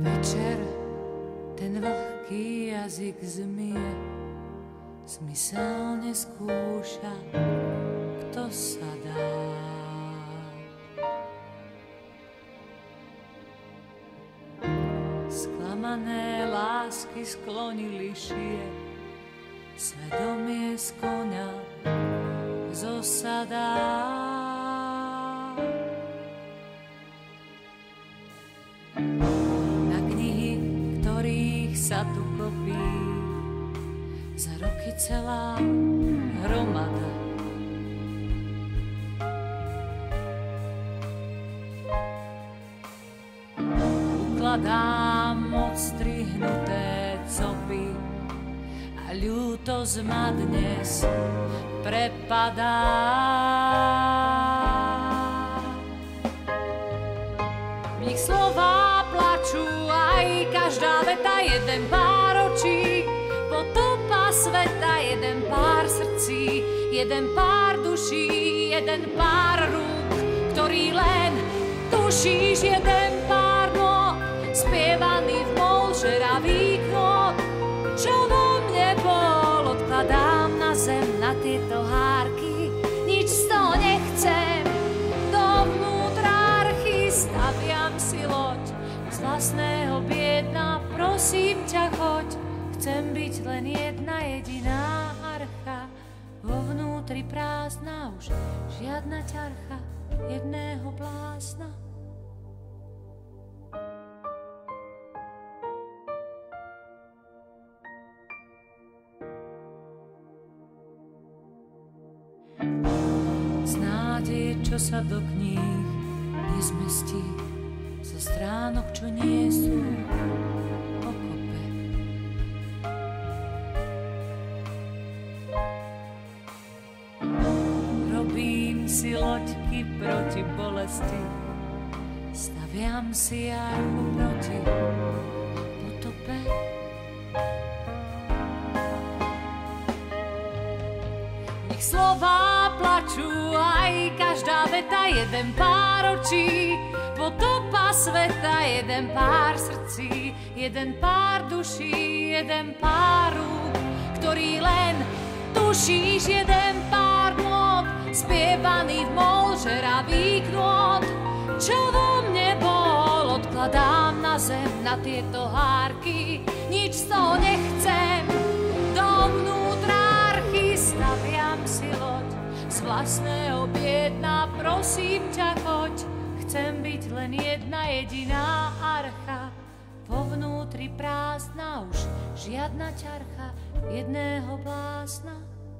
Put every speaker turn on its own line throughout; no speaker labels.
Večer ten vlhký jazyk zmije, zmyselne skúša, kto sa dá. Sklamané lásky sklonili šie, svedomie z koňa zosadá. Na knihy, ktorých sa tu kopí, za roky celá hromada. Ukladám odstrihnuté copy a ľútosť ma dnes prepadá. V nich slová plačú, aj každá veta, jeden pár očí potopa sveta, jeden pár srdcí, jeden pár duší, jeden pár rúk, ktorý len tušíš, jeden pár nôh, spievaný v molžeravých nôh. Čo vo mne bol, odkladám na zem, na tieto hárky, nič z toho nechcem. Dovnútra archy staviam si loď, z vlastného biedna, prosím ťa, choď. Chcem byť len jedna jediná archa, vo vnútri prázdna, už žiadna ťarcha jedného blázna. Nádej, čo sa do kníh nezmestí, zo stránok, čo nie sú pokope. Robím si loďky proti bolesti, staviam si archu proti potope. Nech slová plačú, aj každá veta, jeden pár očí potopa sveta, jeden pár srdcí, jeden pár duší, jeden pár rúk, ktorý len tušíš, jeden pár nôh, spievaný v molžeravých nôh. Čo vo mne bol, odkladám na zem, na tieto hárky, nič z toho nechcem. Dovnútra archy staviam si loď, z vlastného biedna, prosím ťa, choď. Chcem byť len jedna jediná archa, vo vnútri prázdna, už žiadna ťarcha jedného blázna.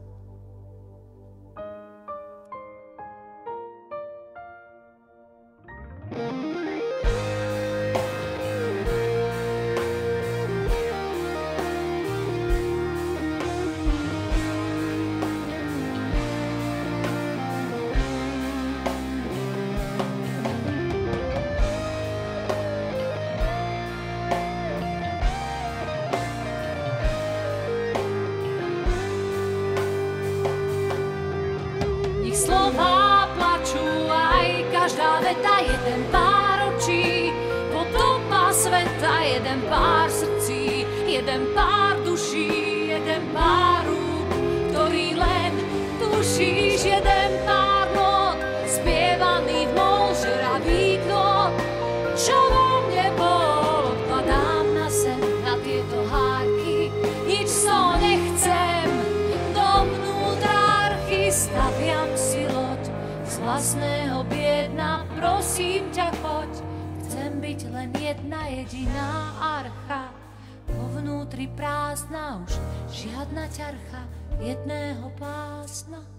Slová plačú, aj každá veta, jeden pár očí potopa sveta, jeden pár srdcí, jeden pár duší, jeden pár rúk, ktorý len tušíš, jeden pár nôh, spievaný v molžeravých nôh. Čo vo mne bol, odkladám na zem, na tieto hárky, nič z toho nechcem. Dovnútra archy staviam si loď, z vlastného biedna, prosím ťa, choď. Chcem byť len jedna jediná archa, vo vnútri prázdna, už žiadna ťarcha jedného pásna.